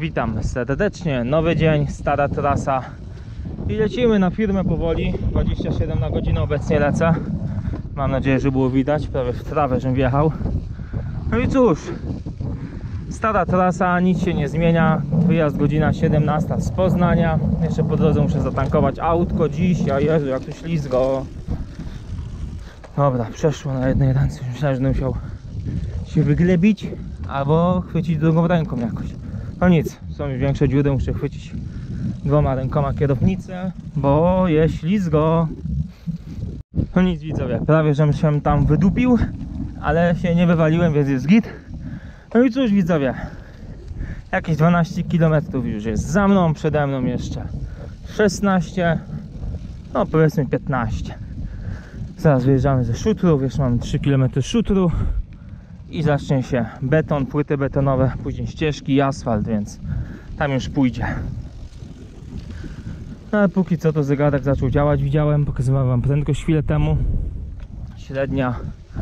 Witam serdecznie, nowy dzień, stara trasa i lecimy na firmę powoli. 27 na godzinę obecnie lecę. Mam nadzieję, że było widać, prawie w trawę żem wjechał. No i cóż, stara trasa, nic się nie zmienia. Wyjazd godzina 17 z Poznania. Jeszcze po drodze muszę zatankować autko dziś, a Jezu, jak tu ślizgo. Dobra, przeszło na jednej ręce. Myślałem, że będę musiał się wyglebić albo chwycić drugą ręką jakoś. No nic, są już większe dziury, muszę chwycić dwoma rękoma kierownicę, bo jest ślizgo. No nic widzowie, prawie żem się tam wydupił, ale się nie wywaliłem, więc jest git. No i cóż widzowie, jakieś 12 km już jest za mną, przede mną jeszcze 16, no powiedzmy 15. Zaraz wyjeżdżamy ze szutru, wiesz, mamy 3 km szutru i zacznie się beton, płyty betonowe, później ścieżki i asfalt, więc tam już pójdzie. No ale póki co to zegarek zaczął działać, widziałem, pokazywałem wam prędkość chwilę temu. Średnia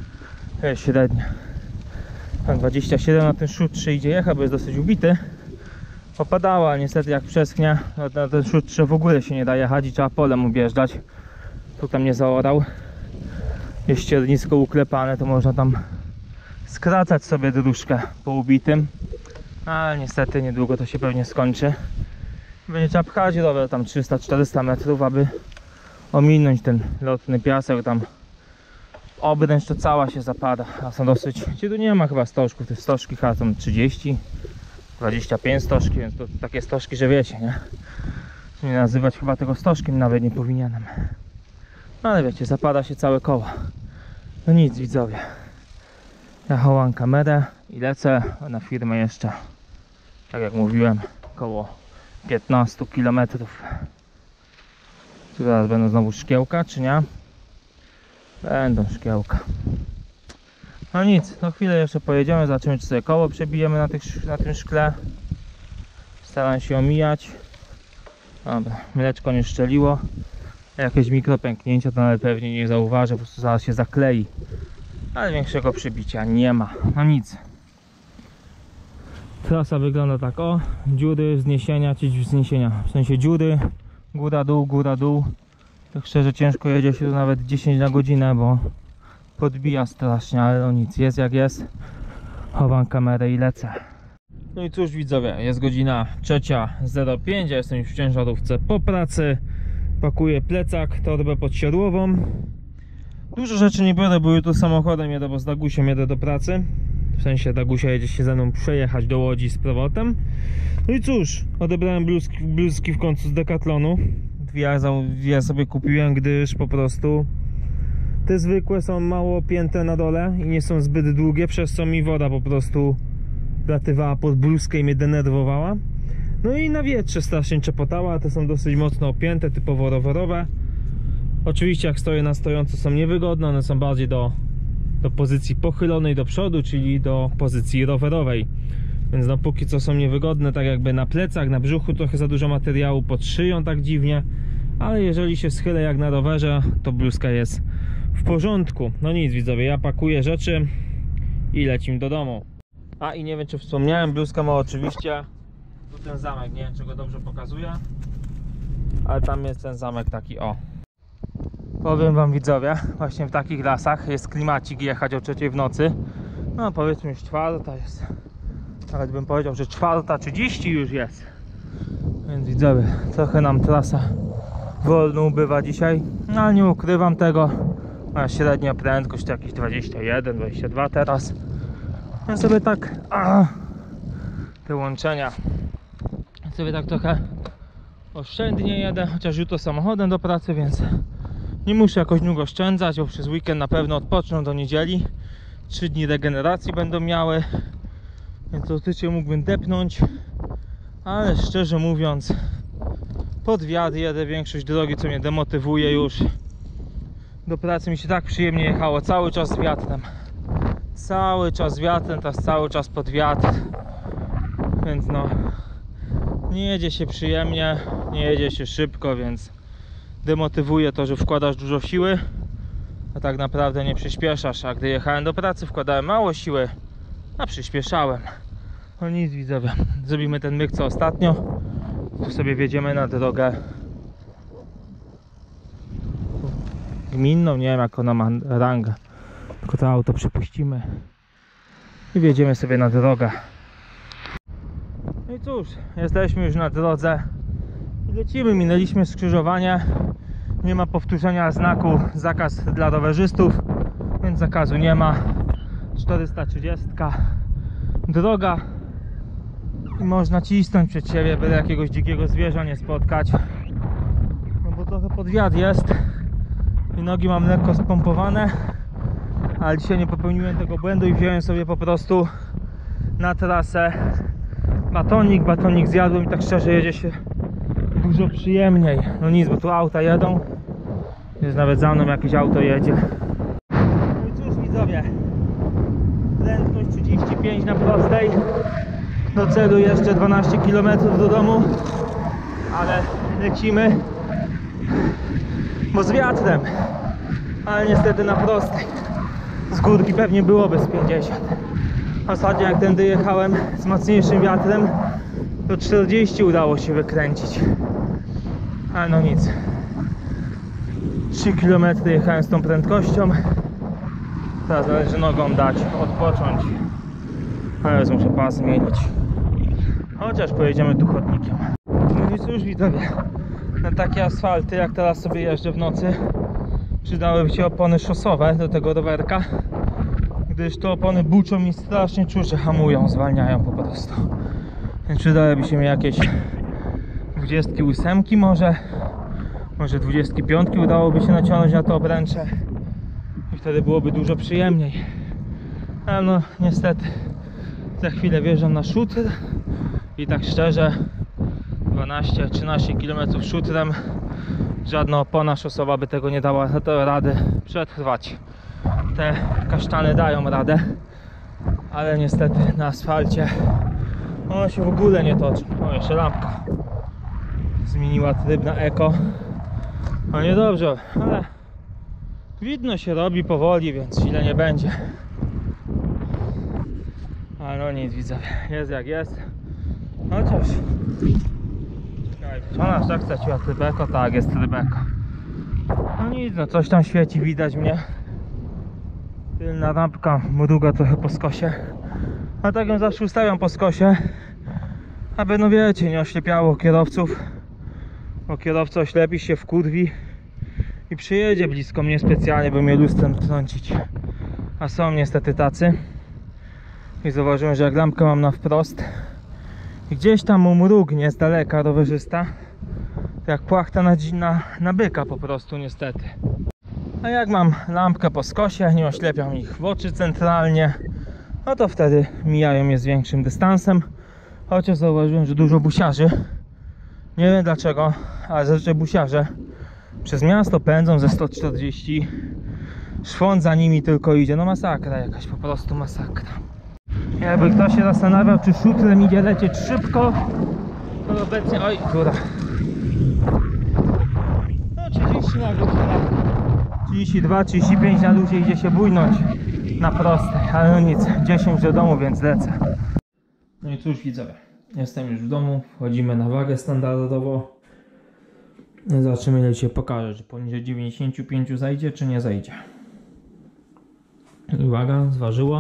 27 na ten szutrze idzie jechać, bo jest dosyć ubity. Popadało, ale niestety jak przeschnie, na ten szutrze w ogóle się nie da jechać i trzeba polem objeżdżać. Tu tam nie zaorał. Jest ściernisko uklepane, to można tam skracać sobie dróżkę po ubitym, ale niestety niedługo to się pewnie skończy. Będzie trzeba pchać rower tam 300-400 metrów, aby ominąć ten lotny piasek. Tam obręcz to cała się zapada, a są dosyć, gdzie tu nie ma chyba stożków, te stożki chyba są 30, 25 stożki, więc to takie stożki, że wiecie, nie? Nie nazywać chyba tego stożkiem nawet nie powinienem. No ale wiecie, zapada się całe koło. No nic widzowie, ja chowam kamerę i lecę na firmę jeszcze, tak jak mówiłem, około 15 km. Tu zaraz będą znowu szkiełka, czy nie? Będą szkiełka. No nic, no chwilę jeszcze pojedziemy, zobaczymy, czy sobie koło przebijemy na tym szkle. Staram się omijać. Dobra, mleczko nie szczeliło. Jakieś mikropęknięcia to nawet pewnie nie zauważę, po prostu zaraz się zaklei. Ale większego przebicia nie ma. No nic. Trasa wygląda tak, o, dziury, wzniesienia, wzniesienia, w sensie dziury, góra dół. Tak szczerze ciężko jedzie się tu nawet 10 na godzinę, bo podbija strasznie, ale no nic, jest jak jest. Chowam kamerę i lecę. No i cóż widzowie, jest godzina 3:05, ja jestem już w ciężarówce po pracy. Pakuję plecak, torbę podsiadłową. Dużo rzeczy nie biorę, bo jutro samochodem jedę, bo z Dagusiem jedę do pracy. W sensie Dagusia jedzie się ze mną przejechać do Łodzi z powrotem. No i cóż, odebrałem bluzki w końcu z Decathlonu. Dwie sobie kupiłem, gdyż po prostu te zwykłe są mało opięte na dole i nie są zbyt długie, przez co mi woda po prostu wlatywała pod bluzkę i mnie denerwowała. No i na wietrze strasznie czepotała, te są dosyć mocno opięte, typowo rowerowe. Oczywiście jak stoję na stojąco są niewygodne, one są bardziej do pozycji pochylonej do przodu, czyli do pozycji rowerowej. Więc no póki co są niewygodne, tak jakby na plecach, na brzuchu trochę za dużo materiału, pod szyją tak dziwnie. Ale jeżeli się schylę jak na rowerze, to bluzka jest w porządku. No nic widzowie, ja pakuję rzeczy i lecimy do domu. A i nie wiem czy wspomniałem, bluzka ma oczywiście tu ten zamek, nie wiem czy go dobrze pokazuję, ale tam jest ten zamek taki, o. Powiem wam widzowie, właśnie w takich lasach jest klimacik jechać o 3 w nocy. No powiedzmy już 4 jest, nawet bym powiedział, że 4:30 już jest. Więc widzowie, trochę nam trasa wolno ubywa dzisiaj, no ale nie ukrywam tego. Ma średnia prędkość to jakieś 21, 22 teraz. Ja sobie tak te łączenia sobie tak trochę oszczędnie jedę, chociaż jutro samochodem do pracy, więc nie muszę jakoś długo oszczędzać, bo przez weekend na pewno odpoczną do niedzieli. 3 dni regeneracji będą miały, więc teoretycznie mógłbym depnąć, ale szczerze mówiąc pod wiatr jedę większość drogi, co mnie demotywuje już. Do pracy mi się tak przyjemnie jechało, cały czas z wiatrem. Cały czas z wiatrem, teraz cały czas pod wiatr. Więc no, nie jedzie się przyjemnie, nie jedzie się szybko, więc demotywuje to, że wkładasz dużo siły, a tak naprawdę nie przyspieszasz. A gdy jechałem do pracy, wkładałem mało siły, a przyspieszałem. No nic widzowie, zrobimy ten myk co ostatnio. Tu sobie wjedziemy na drogę gminną, nie wiem jak ona ma rangę. Tylko to auto przepuścimy i wjedziemy sobie na drogę. No i cóż, jesteśmy już na drodze i lecimy, minęliśmy skrzyżowanie. Nie ma powtórzenia znaku zakaz dla rowerzystów, więc zakazu nie ma. 430 droga i można cisnąć przed siebie, byle jakiegoś dzikiego zwierza nie spotkać. No bo trochę podwiat jest i nogi mam lekko spompowane, ale dzisiaj nie popełniłem tego błędu i wziąłem sobie po prostu na trasę batonik zjadłem i tak szczerze jedzie się dużo przyjemniej. No nic, bo tu auta jedą, jest nawet za mną jakieś auto jedzie. No i cóż widzowie, prędkość 35 na prostej, do celu jeszcze 12 km do domu, ale lecimy, bo z wiatrem, ale niestety na prostej. Z górki pewnie byłoby z 50. Ostatnio jak tędy jechałem z mocniejszym wiatrem, to 40 udało się wykręcić. Ale no nic. 3 km jechałem z tą prędkością. Teraz należy nogą dać odpocząć. Ale muszę pas zmienić. Chociaż pojedziemy tu chodnikiem. No i cóż widzowie, na takie asfalty jak teraz sobie jeżdżę w nocy, przydałyby się opony szosowe do tego rowerka, gdyż te opony buczą mi strasznie, czuję, że hamują, zwalniają po prostu. Więc przydałyby się mi jakieś 28 może 25 udałoby się naciągnąć na to obręcze i wtedy byłoby dużo przyjemniej. Ale no niestety za chwilę wjeżdżam na szutr i tak szczerze 12-13 km szutrem żadna opona szosowa by tego nie dała rady przetrwać. Te kasztany dają radę, ale niestety na asfalcie one się w ogóle nie toczą. O, jeszcze lampka zmieniła tryb na eko. No niedobrze, ale widno się robi powoli, więc źle nie będzie. Ale no nic widzowie, jest jak jest. Chociaż czy ona tak straciła tryb eko? Tak, jest tryb eko. No nic, no coś tam świeci, widać mnie. Tylna lampka mruga trochę po skosie. A tak ją zawsze ustawiam po skosie, aby no wiecie, nie oślepiało kierowców. Bo kierowca oślepi się, wkurwi i przyjedzie blisko mnie specjalnie, by mnie lustrem trącić. A są niestety tacy. I zauważyłem, że jak lampkę mam na wprost i gdzieś tam mu mrugnie z daleka rowerzysta, to jak płachta na byka po prostu niestety. A jak mam lampkę po skosie, nie oślepiam ich w oczy centralnie, no to wtedy mijają je z większym dystansem. Chociaż zauważyłem, że dużo busiarzy, nie wiem dlaczego, ale zazwyczaj busiarze przez miasto pędzą ze 140, szwąd za nimi tylko idzie, no masakra jakaś, po prostu masakra. Jakby ktoś się zastanawiał, czy szutrem idzie lecieć szybko, to obecnie, oj góra, no 30 na godzinę, 32-35 na luzie idzie się bujnąć na prostej, ale no nic, 10 do domu, więc lecę. No i cóż widzowie, jestem już w domu, wchodzimy na wagę standardowo. Zobaczymy ile się pokaże, czy poniżej 95 zajdzie, czy nie zajdzie. Uwaga, zważyło.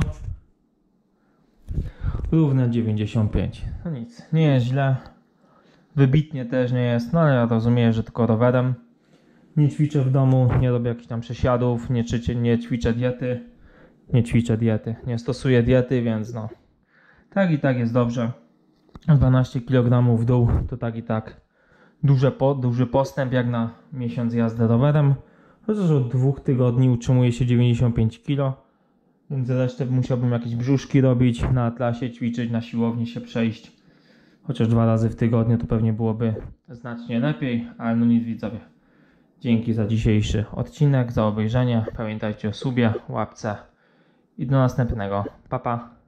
Równe 95. No nic, nie jest źle. Wybitnie też nie jest, no ale ja rozumiem, że tylko rowerem. Nie ćwiczę w domu, nie robię jakichś tam przesiadów, nie ćwiczę diety. Nie stosuję diety, więc no. Tak i tak jest dobrze. 12 kg w dół to tak i tak duży postęp jak na miesiąc jazdy rowerem. Chociaż od 2 tygodni utrzymuje się 95 kg. Więc resztę musiałbym jakieś brzuszki robić, na atlasie ćwiczyć, na siłowni się przejść. Chociaż 2 razy w tygodniu to pewnie byłoby znacznie lepiej, ale no nic widzowie. Dzięki za dzisiejszy odcinek, za obejrzenie. Pamiętajcie o subie, łapce i do następnego. Pa pa.